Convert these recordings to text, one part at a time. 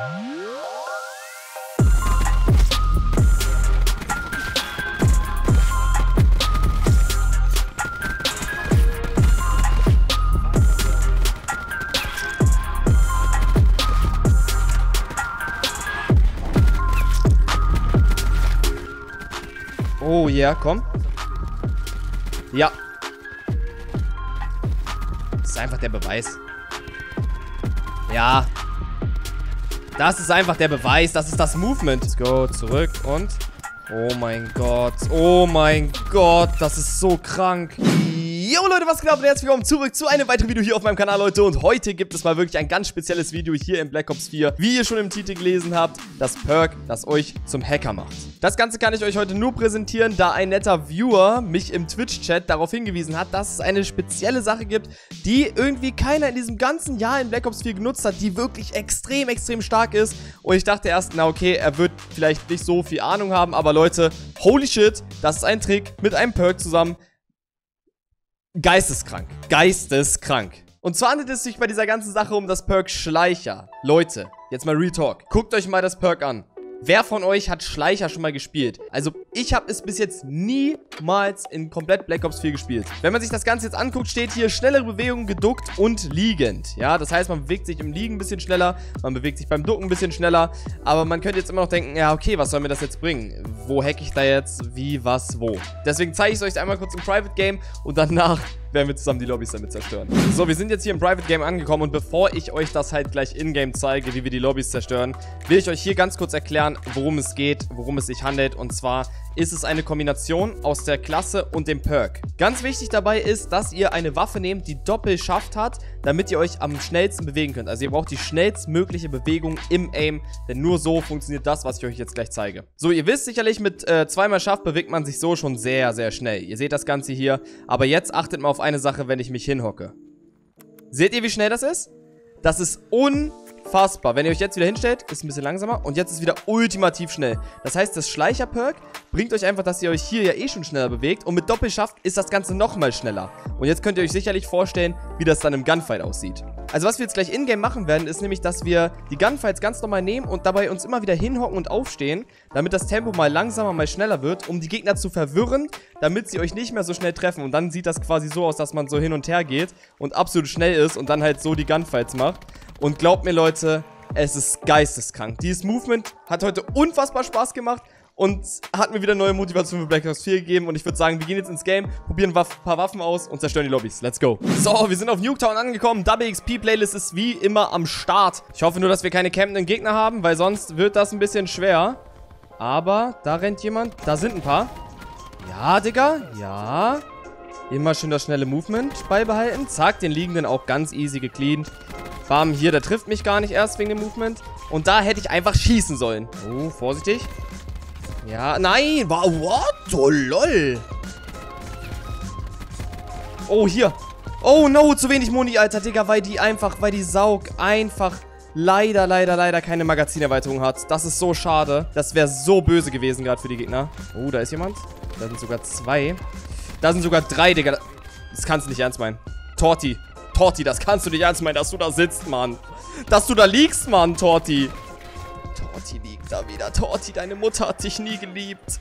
Oh ja, komm. Ja. Das ist einfach der Beweis. Ja. Das ist einfach der Beweis. Das ist das Movement. Let's go, zurück und... Oh mein Gott. Oh mein Gott. Das ist so krank. Jo Leute, was geht ab und herzlich willkommen zurück zu einem weiteren Video hier auf meinem Kanal, Leute. Und heute gibt es mal wirklich ein ganz spezielles Video hier in Black Ops 4. Wie ihr schon im Titel gelesen habt, das Perk, das euch zum Hacker macht. Das Ganze kann ich euch heute nur präsentieren, da ein netter Viewer mich im Twitch-Chat darauf hingewiesen hat, dass es eine spezielle Sache gibt, die irgendwie keiner in diesem ganzen Jahr in Black Ops 4 genutzt hat, die wirklich extrem, extrem stark ist. Und ich dachte erst, na okay, er wird vielleicht nicht so viel Ahnung haben, aber Leute, holy shit, das ist ein Trick mit einem Perk zusammen. Geisteskrank. Geisteskrank. Und zwar handelt es sich bei dieser ganzen Sache um das Perk Schleicher. Leute, jetzt mal Real Talk. Guckt euch mal das Perk an. Wer von euch hat Schleicher schon mal gespielt? Also, ich habe es bis jetzt niemals in komplett Black Ops 4 gespielt. Wenn man sich das Ganze jetzt anguckt, steht hier schnellere Bewegungen geduckt und liegend. Ja, das heißt, man bewegt sich im Liegen ein bisschen schneller, man bewegt sich beim Ducken ein bisschen schneller. Aber man könnte jetzt immer noch denken, ja, okay, was soll mir das jetzt bringen? Wo hack ich da jetzt? Wie, was, wo? Deswegen zeige ich es euch einmal kurz im Private Game und danach werden wir zusammen die Lobbys damit zerstören. So, wir sind jetzt hier im Private Game angekommen und bevor ich euch das halt gleich in-game zeige, wie wir die Lobbys zerstören, will ich euch hier ganz kurz erklären, worum es geht, worum es sich handelt. Und zwar ist es eine Kombination aus der Klasse und dem Perk. Ganz wichtig dabei ist, dass ihr eine Waffe nehmt, die Doppelschaft hat, damit ihr euch am schnellsten bewegen könnt. Also ihr braucht die schnellstmögliche Bewegung im Aim, denn nur so funktioniert das, was ich euch jetzt gleich zeige. So, ihr wisst sicherlich, mit zweimal Schaft bewegt man sich so schon sehr, sehr schnell. Ihr seht das Ganze hier, aber jetzt achtet mal auf eine Sache, wenn ich mich hinhocke. Seht ihr, wie schnell das ist? Das ist unfassbar. Wenn ihr euch jetzt wieder hinstellt, ist ein bisschen langsamer und jetzt ist wieder ultimativ schnell. Das heißt, das Schleicher-Perk bringt euch einfach, dass ihr euch hier ja eh schon schneller bewegt und mit Doppelschaft ist das Ganze nochmal schneller. Und jetzt könnt ihr euch sicherlich vorstellen, wie das dann im Gunfight aussieht. Also was wir jetzt gleich in-game machen werden, ist nämlich, dass wir die Gunfights ganz normal nehmen und dabei uns immer wieder hinhocken und aufstehen, damit das Tempo mal langsamer, mal schneller wird, um die Gegner zu verwirren, damit sie euch nicht mehr so schnell treffen. Und dann sieht das quasi so aus, dass man so hin und her geht und absolut schnell ist und dann halt so die Gunfights macht. Und glaubt mir, Leute, es ist geisteskrank. Dieses Movement hat heute unfassbar Spaß gemacht und hat mir wieder neue Motivation für Black Ops 4 gegeben. Und ich würde sagen, wir gehen jetzt ins Game, probieren ein paar Waffen aus und zerstören die Lobbys. Let's go. So, wir sind auf Nuketown angekommen. Double XP Playlist ist wie immer am Start. Ich hoffe nur, dass wir keine campenden Gegner haben, weil sonst wird das ein bisschen schwer. Aber da rennt jemand. Da sind ein paar. Ja, Digga. Ja. Immer schön das schnelle Movement beibehalten. Zack, den liegenden auch ganz easy gecleant. Bam, hier, der trifft mich gar nicht erst wegen dem Movement. Und da hätte ich einfach schießen sollen. Oh, vorsichtig. Ja, nein. What? Oh, lol. Oh, hier. Oh, no, zu wenig Muni, Alter, Digga, weil die Saug einfach leider keine Magazinerweiterung hat. Das ist so schade. Das wäre so böse gewesen gerade für die Gegner. Oh, da ist jemand. Da sind sogar zwei. Da sind sogar drei, Digga. Das kannst du nicht ernst meinen. Torti, das kannst du nicht ernst meinen, dass du da sitzt, Mann. Dass du da liegst, Mann, Torti. Torti liegt da wieder. Torti, deine Mutter hat dich nie geliebt.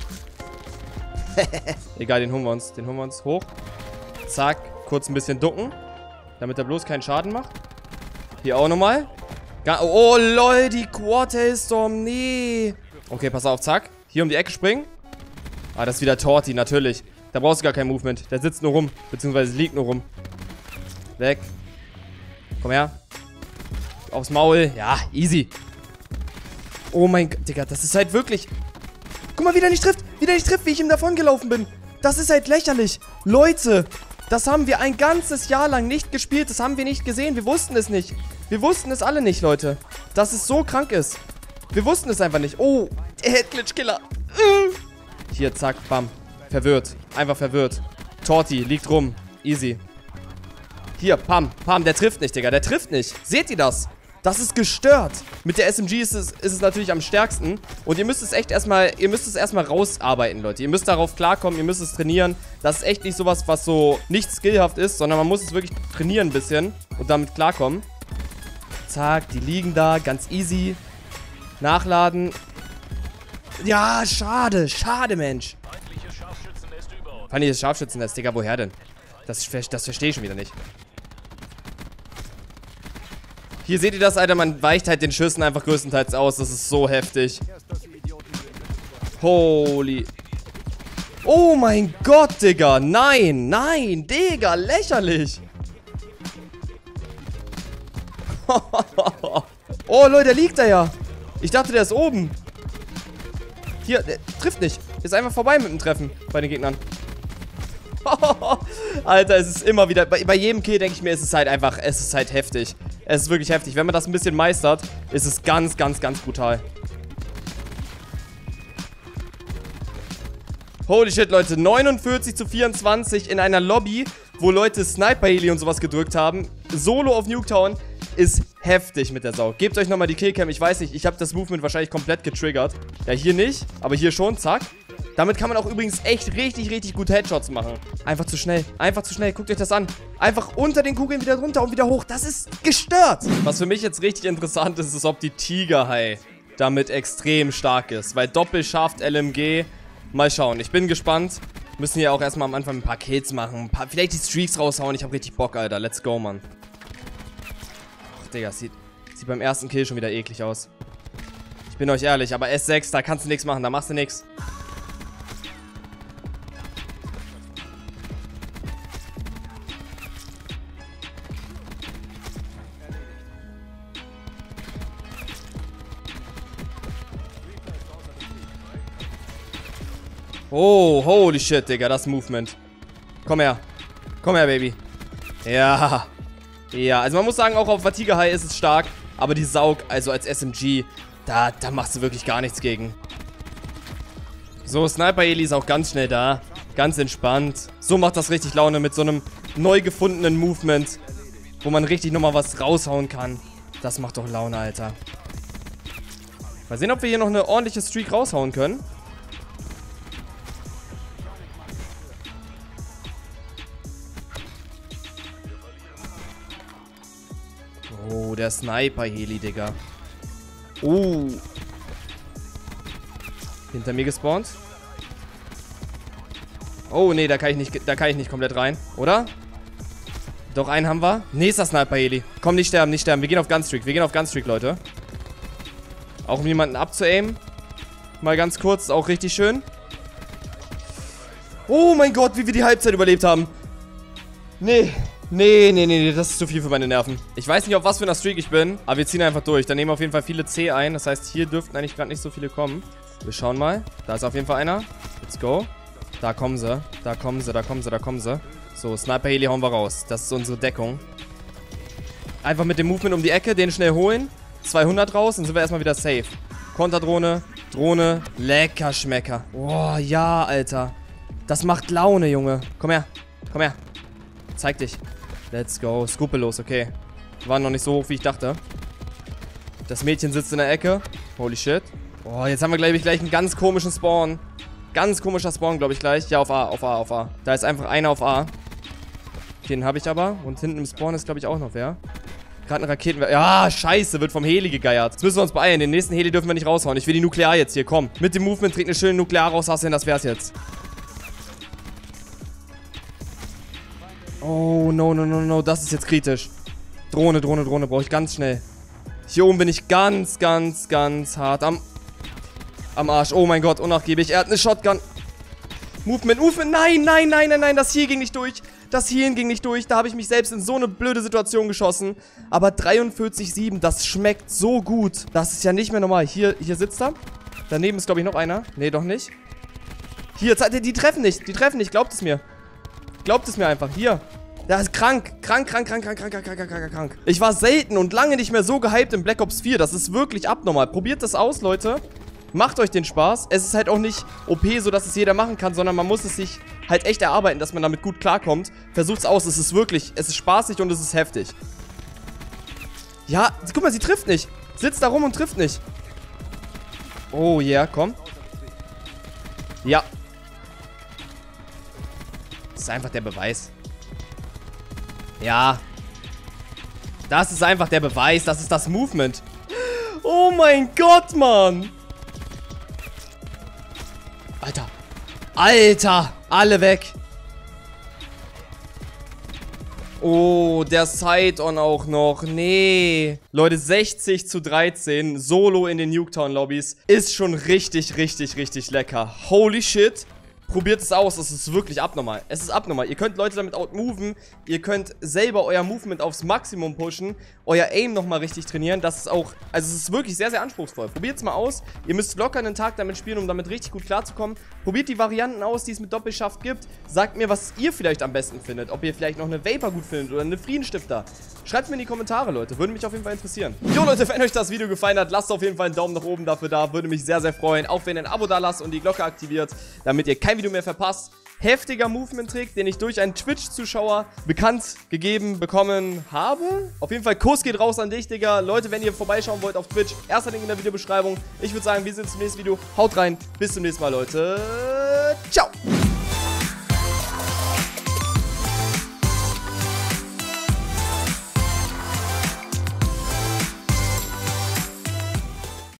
Egal, den holen wir uns. Den holen wir uns hoch. Zack, kurz ein bisschen ducken. Damit er bloß keinen Schaden macht. Hier auch nochmal. Oh, lol, die Quad-Hailstorm. Nee. Okay, pass auf, zack. Hier um die Ecke springen. Ah, das ist wieder Torti, natürlich. Da brauchst du gar kein Movement. Der sitzt nur rum. Beziehungsweise liegt nur rum. Weg. Komm her. Aufs Maul. Ja, easy. Oh mein Gott, Digga, das ist halt wirklich... Guck mal, wie der nicht trifft, wie ich ihm davon gelaufen bin. Das ist halt lächerlich. Leute, das haben wir ein ganzes Jahr lang nicht gespielt. Das haben wir nicht gesehen. Wir wussten es nicht. Wir wussten es alle nicht, Leute. Dass es so krank ist. Wir wussten es einfach nicht. Oh, der Head-Glitch-Killer. Hier, zack, bam. Verwirrt. Einfach verwirrt. Torti liegt rum. Easy. Hier, pam, der trifft nicht, Digga. Der trifft nicht. Seht ihr das? Das ist gestört. Mit der SMG ist es natürlich am stärksten. Und ihr müsst es echt erstmal, rausarbeiten, Leute. Ihr müsst darauf klarkommen, ihr müsst es trainieren. Das ist echt nicht sowas, was so nicht skillhaft ist, sondern man muss es wirklich trainieren ein bisschen und damit klarkommen. Zack, die liegen da. Ganz easy. Nachladen. Ja, schade. Schade, Mensch. Feindliches Scharfschützennest, Digga, woher denn? Das verstehe ich schon wieder nicht. Hier seht ihr das, Alter, man weicht halt den Schüssen einfach größtenteils aus. Das ist so heftig. Holy. Oh mein Gott, Digga. Nein, nein, Digga, lächerlich. Oh, Leute, der liegt da ja. Ich dachte, der ist oben. Hier, der trifft nicht. Ist einfach vorbei mit dem Treffen bei den Gegnern. Alter, es ist immer wieder... Bei jedem Kill denke ich mir, es ist halt einfach... Es ist halt heftig. Es ist wirklich heftig. Wenn man das ein bisschen meistert, ist es ganz, ganz, ganz brutal. Holy shit, Leute. 49:24 in einer Lobby, wo Leute Sniper-Heli und sowas gedrückt haben. Solo auf Nuketown ist heftig mit der Sau. Gebt euch nochmal die Killcam. Ich weiß nicht, ich habe das Movement wahrscheinlich komplett getriggert. Ja, hier nicht, aber hier schon. Zack. Damit kann man auch übrigens echt richtig, richtig gut Headshots machen. Einfach zu schnell. Einfach zu schnell. Guckt euch das an. Einfach unter den Kugeln wieder runter und wieder hoch. Das ist gestört. Was für mich jetzt richtig interessant ist, ist, ob die Tiger High damit extrem stark ist. Weil Doppelschaft LMG... Mal schauen. Ich bin gespannt. Müssen hier auch erstmal am Anfang ein paar Kills machen. Vielleicht die Streaks raushauen. Ich habe richtig Bock, Alter. Let's go, Mann. Ach, Digga. Sieht beim ersten Kill schon wieder eklig aus. Ich bin euch ehrlich, aber S6, da kannst du nichts machen. Da machst du nichts. Oh, holy shit, Digga, das Movement. Komm her. Komm her, Baby. Ja. Ja, also man muss sagen, auch auf Fatigue High ist es stark. Aber die Saug, also als SMG, da machst du wirklich gar nichts gegen. So, Sniper-Heli ist auch ganz schnell da. Ganz entspannt. So macht das richtig Laune mit so einem neu gefundenen Movement, wo man richtig nochmal was raushauen kann. Das macht doch Laune, Alter. Mal sehen, ob wir hier noch eine ordentliche Streak raushauen können. Oh, der Sniper-Heli, Digga. Oh. Hinter mir gespawnt. Oh, nee, da kann ich nicht komplett rein. Oder? Doch, einen haben wir. Nächster Sniper-Heli. Komm, nicht sterben, nicht sterben. Wir gehen auf Gunstreak. Wir gehen auf Gunstreak, Leute. Auch um jemanden abzuaimen. Mal ganz kurz. Auch richtig schön. Oh mein Gott, wie wir die Halbzeit überlebt haben. Nee. Nee, das ist zu viel für meine Nerven. Ich weiß nicht, auf was für einer Streak ich bin, aber wir ziehen einfach durch. Dann nehmen wir auf jeden Fall viele C ein. Das heißt, hier dürften eigentlich gerade nicht so viele kommen. Wir schauen mal. Da ist auf jeden Fall einer. Let's go. Da kommen sie. Da kommen sie, da kommen sie, da kommen sie. So, Sniper-Heli hauen wir raus. Das ist unsere Deckung. Einfach mit dem Movement um die Ecke, den schnell holen. 200 raus, dann sind wir erstmal wieder safe. Konterdrohne, Drohne, lecker Schmecker. Oh, ja, Alter. Das macht Laune, Junge. Komm her. Komm her. Zeig dich. Let's go. Skrupellos, okay. Wir waren noch nicht so hoch, wie ich dachte. Das Mädchen sitzt in der Ecke. Holy shit. Oh, jetzt haben wir, glaube ich, gleich einen ganz komischen Spawn. Ganz komischer Spawn, glaube ich, gleich. Ja, auf A, auf A, auf A. Da ist einfach einer auf A. Okay, den habe ich aber. Und hinten im Spawn ist, glaube ich, auch noch wer. Gerade ein Raketenwerfer. Ja, scheiße, wird vom Heli gegeiert. Jetzt müssen wir uns beeilen. Den nächsten Heli dürfen wir nicht raushauen. Ich will die Nuklear jetzt hier. Komm. Mit dem Movement trägt eine schöne Nuklear raus. Hast du denn, das wär's jetzt. Oh, no. Das ist jetzt kritisch. Drohne brauche ich ganz schnell. Hier oben bin ich ganz hart am Arsch. Oh mein Gott, unnachgiebig. Er hat eine Shotgun. Movement. Nein. Das hier ging nicht durch. Das hier ging nicht durch. Da habe ich mich selbst in so eine blöde Situation geschossen. Aber 43,7, das schmeckt so gut. Das ist ja nicht mehr normal. Hier sitzt er. Daneben ist, glaube ich, noch einer. Nee, doch nicht. Hier, die treffen nicht. Glaubt es mir. Glaubt es mir einfach. Hier. Der ist krank. Ich war selten und lange nicht mehr so gehypt in Black Ops 4. Das ist wirklich abnormal. Probiert das aus, Leute. Macht euch den Spaß. Es ist halt auch nicht OP, so dass es jeder machen kann, sondern man muss es sich halt echt erarbeiten, dass man damit gut klarkommt. Versucht's aus. Es ist spaßig und es ist heftig. Ja, guck mal, sie trifft nicht. Sitzt da rum und trifft nicht. Oh yeah, komm. Ja. Das ist einfach der Beweis. Ja. Das ist einfach der Beweis. Das ist das Movement. Oh mein Gott, Mann. Alter. Alter. Alle weg. Oh, der Side-On auch noch. Nee. Leute, 60:13. Solo in den Nuketown-Lobbys. Ist schon richtig, richtig, richtig lecker. Holy shit. Probiert es aus, es ist wirklich abnormal. Es ist abnormal. Ihr könnt Leute damit outmoven. Ihr könnt selber euer Movement aufs Maximum pushen. Euer Aim nochmal richtig trainieren. Das ist auch, also es ist wirklich sehr, sehr anspruchsvoll. Probiert es mal aus. Ihr müsst locker einen Tag damit spielen, um damit richtig gut klarzukommen. Probiert die Varianten aus, die es mit Doppelschaft gibt. Sagt mir, was ihr vielleicht am besten findet. Ob ihr vielleicht noch eine Vapor gut findet oder eine Friedenstifter. Schreibt mir in die Kommentare, Leute. Würde mich auf jeden Fall interessieren. Jo, Leute, wenn euch das Video gefallen hat, lasst auf jeden Fall einen Daumen nach oben dafür da. Würde mich sehr, sehr freuen. Auch wenn ihr ein Abo da lasst und die Glocke aktiviert, damit ihr kein Video mehr verpasst. Heftiger Movement-Trick, den ich durch einen Twitch-Zuschauer bekannt gegeben bekommen habe. Auf jeden Fall, Kuss geht raus an dich, Digga. Leute, wenn ihr vorbeischauen wollt auf Twitch, erster Link in der Videobeschreibung. Ich würde sagen, wir sehen uns im nächsten Video. Haut rein. Bis zum nächsten Mal, Leute. Ciao.